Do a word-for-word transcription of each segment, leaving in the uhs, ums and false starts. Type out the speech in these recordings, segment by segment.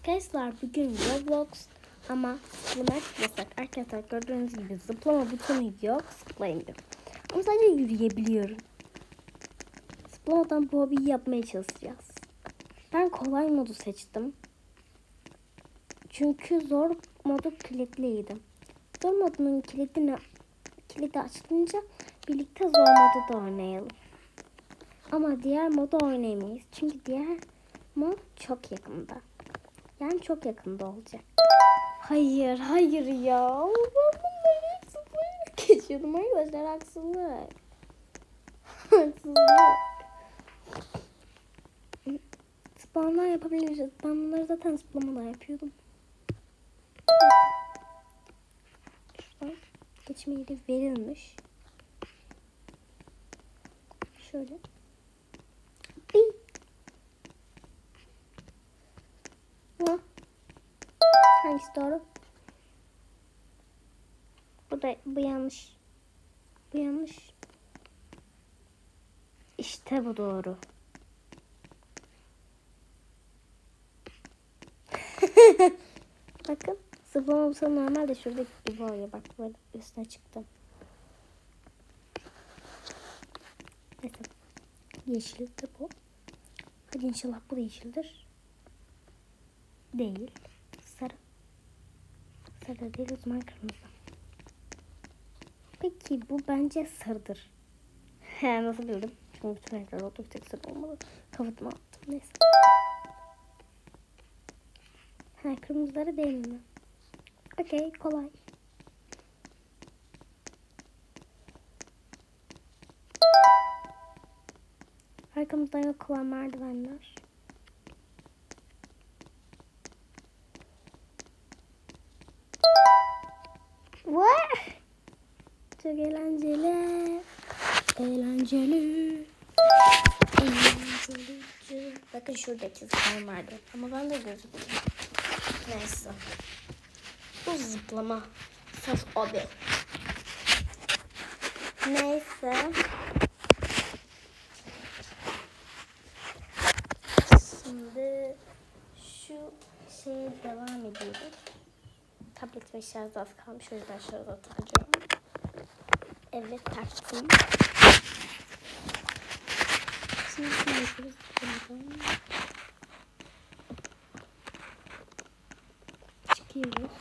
Arkadaşlar bugün Roblox ama zıplamak yasak. Arkadaşlar gördüğünüz gibi zıplama butonu yok. Zıplayamıyorum. Ama sadece yürüyebiliyorum. Zıplamadan bu hobiyi yapmaya çalışacağız. Ben kolay modu seçtim. Çünkü zor modu kilitliydi. Zor modunun kilidini kilidi açılınca birlikte zor modu da oynayalım. Ama diğer modu oynayamayız. Çünkü diğer mod çok yakında. Yani çok yakında olacak. Hayır, hayır ya. Ben bunları hepsi böyle geçiyordum arkadaşlar. Haksızlık. Haksızlık. Spamlar yapabiliriz. Ben bunları zaten spamlar yapıyordum. Şuradan geçme yeri verilmiş. Şöyle. Bir. Ne? Hangisi doğru? Bu da bu yanlış. Bu yanlış. İşte bu doğru. Bakın zıplama olsa normalde şuradaki gibi oluyor. Bak böyle üstüne çıktım. Neyse. Yeşil de bu. Hadi inşallah bu da yeşildir. Değil. Sarı. Sarı değil, o zaman kırmızı. Peki bu bence sarıdır. He, nasıl bildim? Çünkü bütün renkler oldu. Bir tek sarı olmalı. Kapatıma attım. Neyse. He, kırmızıları değil mi? Okey, kolay. Arkamızda yok olan merdivenler. What? Çok eğlenceli. Eğlenceli. Eğlenceli. Bakın şuradaki zıplama vardı. Ama ben de gözüküyor. Neyse. Bu zıplama. Sırf hobi. Neyse. Şimdi şu şeye devam ediyoruz. Tablet ve şarj az kalmış. O yüzden şarja takacağım. Evet, taktım. Şimdi ne yapıyoruz? Çıkıyoruz.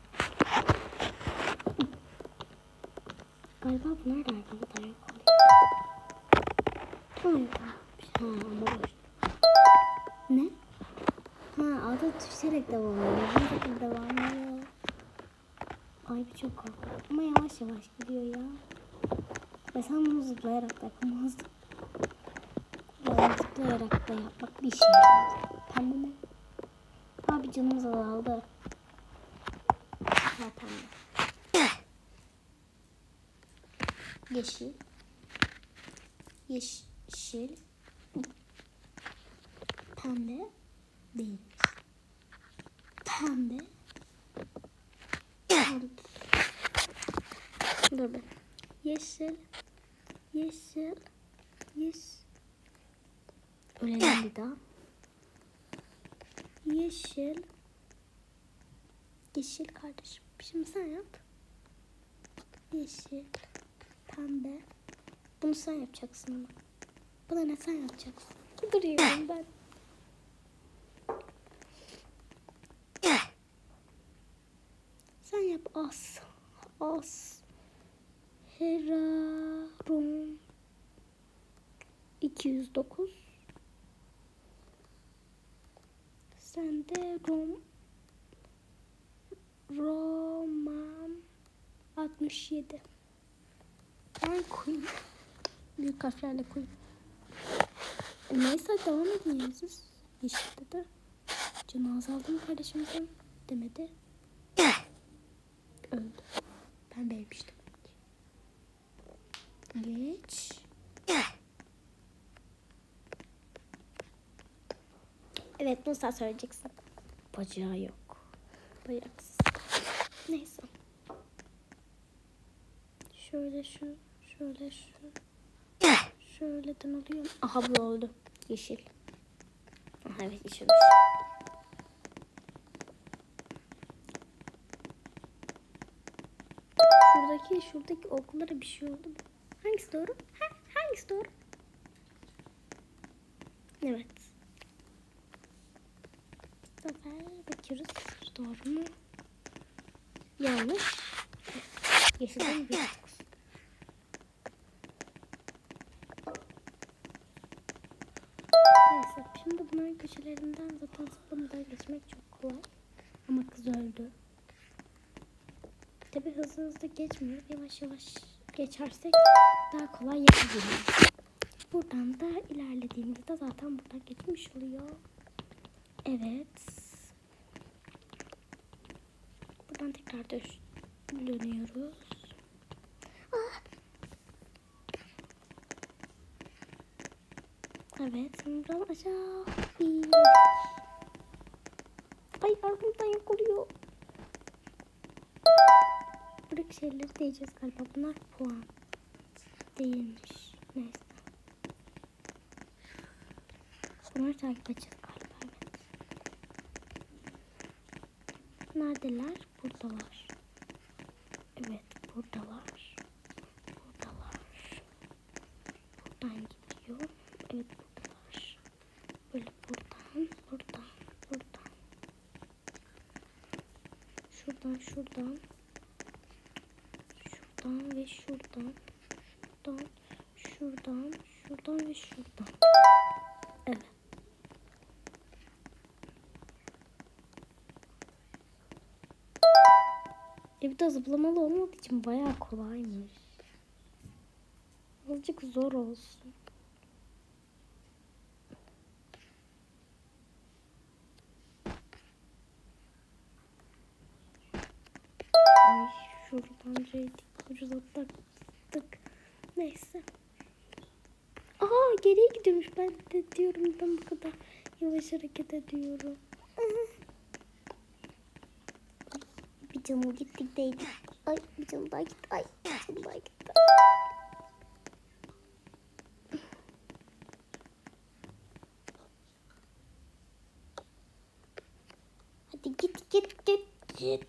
Galiba bu nerede arkada dayak oluyor? Ha, ama boş. Ne? Ha, adı düşerek devam ediyor. Bu şekilde devam ediyor. Ay bir çok korkunç. Ama yavaş yavaş gidiyor ya. Ve sen bunu zıplayarak da yapamazdım. Böyle zıplayarak da yapmak bir şey yaramaz. Pembe mi? Abi canımız azaldı. Ha, pembe. Yeşil. Yeşil. Pembe. Değil. Pembe. Pembe. Dur be. Yeşil. Yeşil. Yeşil. Ölelim bir daha. Yeşil. Yeşil kardeşim. Şimdi sen yap. Yeşil. Pembe. Bunu sen yapacaksın ama. Bu da ne sen yapacaksın? Duruyorum ben. Sen yap as. As. Herarum. iki yüz dokuz. Sen de Rom. Roman. altmış yedi. Ben koyayım. Büyük harflerle koyayım. Neyse devam edin ya siz. Yeşilde de. Canı azaldı mı kardeşimizin? Demedi. Öldü. Ben beğenmiştim. Geç. Evet, bunu sen söyleyeceksin. Bacağı yok. Bacaksız. Neyse. Şöyle şu. Şöyle şu. Şöyleden alıyorum. Aha bu oldu. Yeşil. Aha evet yeşilmiş. şuradaki şuradaki oklara bir şey oldu mu? Hangisi doğru? Ha, hangisi doğru? Evet. Bu sefer bakıyoruz. Doğru mu? Yanlış. Yeşilden bir dokuz. Neyse. Şimdi bunların köşelerinden zaten zıplamadan geçmek çok kolay. Ama kız öldü. Tabi hızlı hızlı geçmiyor. Yavaş yavaş geçersek daha kolay yapabiliriz. Buradan da ilerlediğimizde zaten buradan geçmiş oluyor. Evet. Buradan tekrar dönüyoruz. Ah! Evet. Buradan aşağı. Ay arkamdan yakalıyor. Buradaki şeyleri diyeceğiz galiba. Bunlar puan. Değilmiş. Neyse. Bunları takip edeceğiz galiba. Evet. Neredeler? Buradalar. Evet. Buradalar. Buradalar. Buradan gidiyor. Evet buradalar. Böyle buradan. Buradan. Buradan. Şuradan. Şuradan. Şuradan ve şuradan. Şuradan. Şuradan. Şuradan ve şuradan. Evet. E bir de zıplamalı olmadığı için bayağı kolaymış. Azıcık zor olsun. Ay şuradan reydik ucuz atlattık. Neyse. Aha geriye gidiyormuş. Ben de diyorum ben bu kadar yavaş hareket ediyorum. Bir canım gittik değdi. Ay bir canım daha gitti. Ay bir canım daha gitti. Hadi git git git git.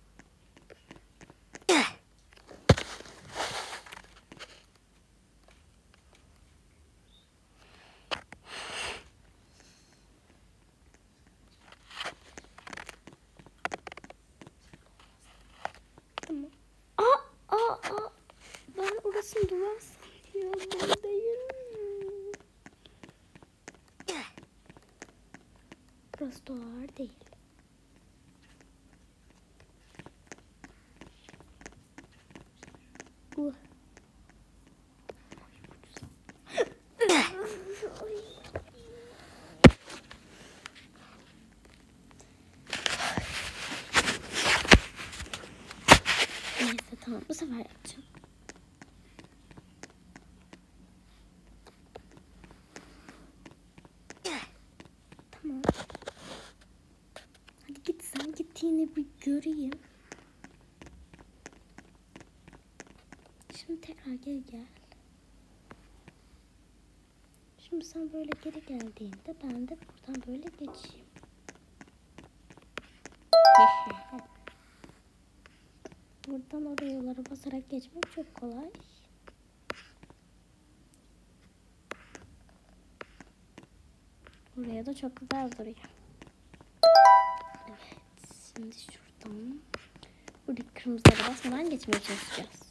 Tamam. Aa, aa, aa. Ben orasını duvar sanıyorum. Buradayım. Burası duvar değil. Uh. Neyse tamam bu sefer yapacağım. Tamam. Hadi git sen gittiğini bir göreyim. Şimdi tekrar geri gel. Şimdi sen böyle geri geldiğinde ben de buradan böyle geçeyim. Buradan oraya yollara basarak geçmek çok kolay. Buraya da çok güzel duruyor. Evet. Şimdi şuradan buradaki kırmızılara basmadan geçmeye çalışacağız.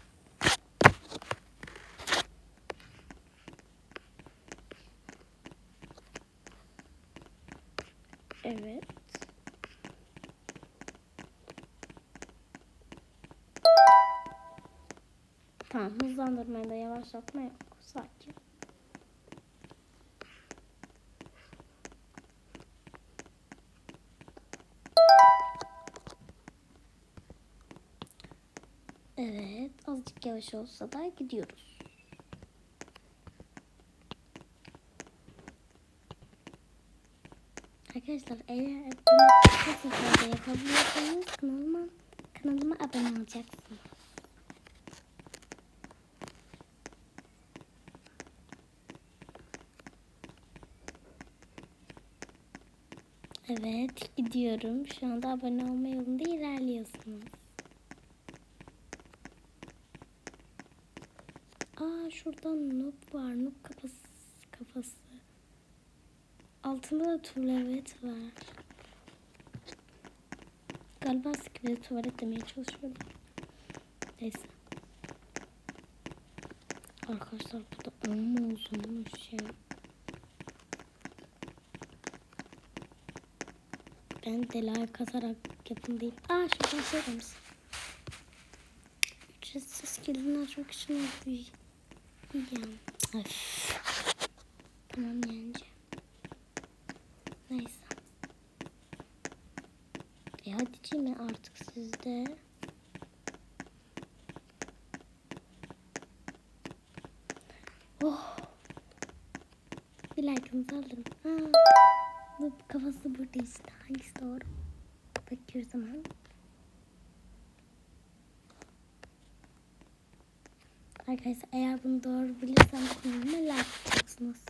Evet. Tamam hızlandırmaya da yavaşlatma yok. Sakin. Evet azıcık yavaş olsa da gidiyoruz. Arkadaşlar eğer bunu çok fazla yapabiliyorsanız kanalıma, kanalıma abone olacaksınız. Evet gidiyorum. Şu anda abone olma yolunda ilerliyorsunuz. Aa şuradan noob var. Noob kafası. kafası. Altında da tuvalet var. Galiba sıkıntı tuvalet demeye çalışıyorum. Neyse. Arkadaşlar bu da amma uzunmuş ya. Ben de like atarak yapın değil. Aa şuradan söylemiş. Ücretsiz kilidini açmak için bir yani. Tamam yence. Neyse. E hadi mi artık sizde? Oh. Bir like'ınızı alırım. Aa, bu kafası burada işte. Hangisi doğru? Bakıyoruz hemen. Arkadaşlar eğer bunu doğru bilirsem kanalıma like atacaksınız.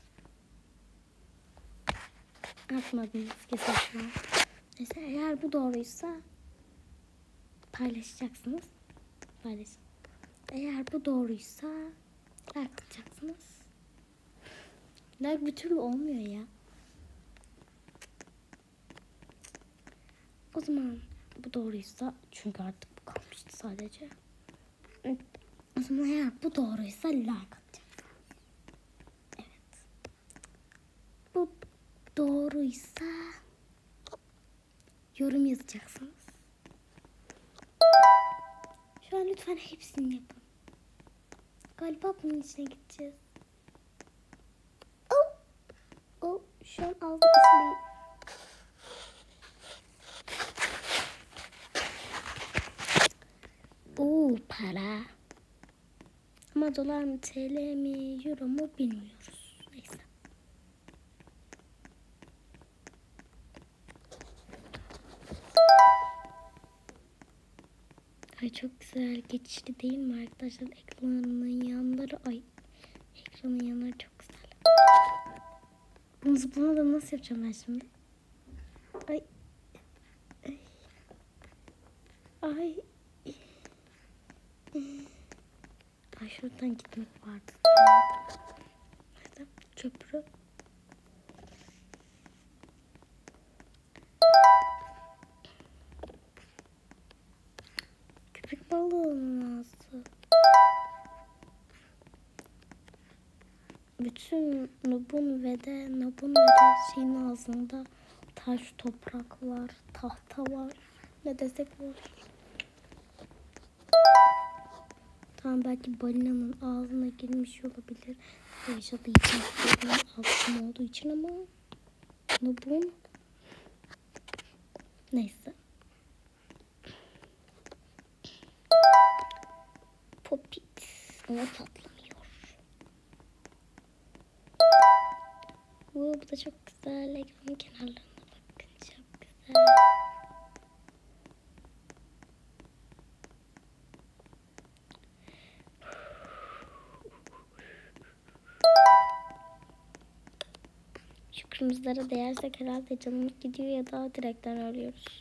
Atmadınız kesin şu an. Neyse eğer bu doğruysa paylaşacaksınız. Paylaşın. Eğer bu doğruysa like atacaksınız. Like bir türlü olmuyor ya. O zaman bu doğruysa çünkü artık bu kalmıştı sadece. O zaman eğer bu doğruysa like atacaksınız. Evet. Bu doğruysa yorum yazacaksınız. Şu an lütfen hepsini yapın. Galiba bunun içine gideceğiz. Oh, oh şu an aldım ismi. Oo para. Ama dolar mı, T L mi, euro mu bilmiyoruz. Neyse. Ay çok güzel geçişli değil mi arkadaşlar? Ekranın yanları ay. Ekranın yanları çok güzel. Bunu zıplamadan nasıl yapacağım ben şimdi? Ay. Ay. Ay. Ay şuradan gitmek vardı. Nerede? Köprü. Köpek balığı nasıl? Bütün Nub'un ve de Nub'un ve de şeyin ağzında taş, toprak var, tahta var. Ne desek var. Tamam belki balinanın ağzına girmiş olabilir. Yaşadığı için, altın olduğu için ama Nub'un neyse. Popit ama patlamıyor. Bu, bu da çok güzel. Ekranın kenarlarına bakın. Çok güzel. Şu kırmızılara değersek herhalde canımız gidiyor ya da direkten ölüyoruz.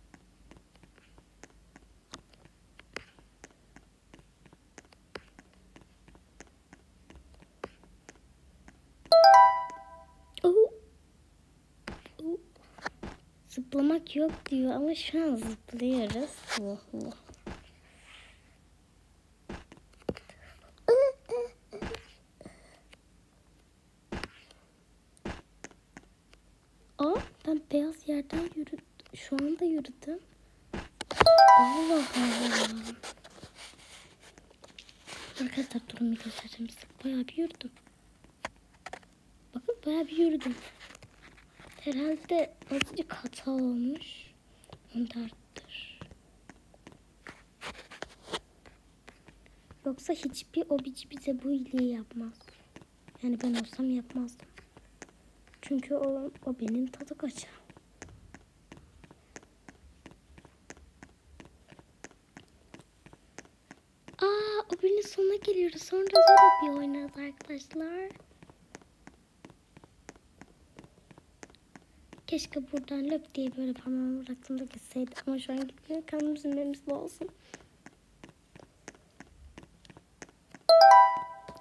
Zıplamak yok diyor ama şu an zıplıyoruz. Aa, ben beyaz yerden yürüdüm. Şu anda yürüdüm. Allah Allah. Arkadaşlar durun bir göstereceğim size. Bayağı bir yürüdüm. Bakın bayağı bir yürüdüm. Herhalde azıcık hata olmuş. Ondandır. Yoksa hiçbir obici bize bu iyiliği yapmaz. Yani ben olsam yapmazdım. Çünkü o, o benim tadı kaçar. Aa, o birinin sonuna geliyoruz. Sonra zor bir oynarız arkadaşlar. Keşke buradan löp diye böyle parmağımı bıraktığımda gitseydi. Ama şu an gitmiyor. Kendimizi üzülmemiz lazım.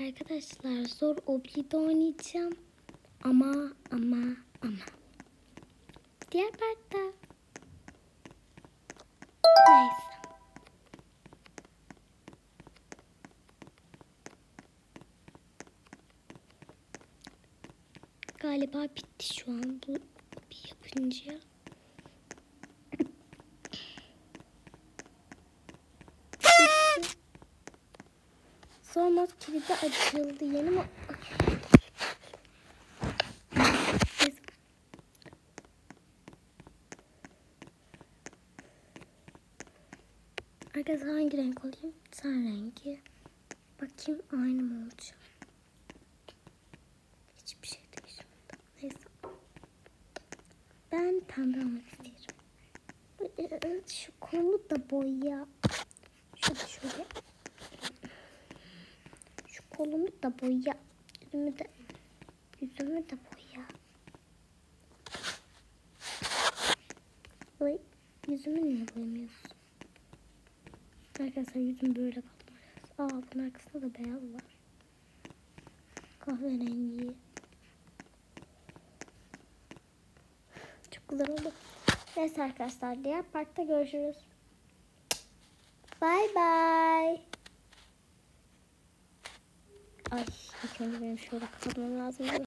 Arkadaşlar zor obli de oynayacağım. Ama ama ama. Diğer partta. Neyse. Galiba bitti şu an bu bir yapınca. Bitti. Sonra kilidi açıldı. Yeni mi? Arkadaşlar hangi renk olayım? Ten rengi. Bakayım aynı mı olacak? Hiçbir şey değişmedi. Neyse. Ben pembe olmak istiyorum. Şu kolu da boya. Şöyle şöyle. Şu kolumu da boya. Yüzümü de, yüzümü de boya. Ay, yüzümü niye boyamıyorsun? Arkadaşlar yüzüm böyle kaldı. Aa, bunun arkasında da beyaz var. Kahverengi. Çok güzel oldu. Neyse arkadaşlar, diğer parkta görüşürüz. Bye bye. Ay, ilk önce benim şöyle kapatmam lazım.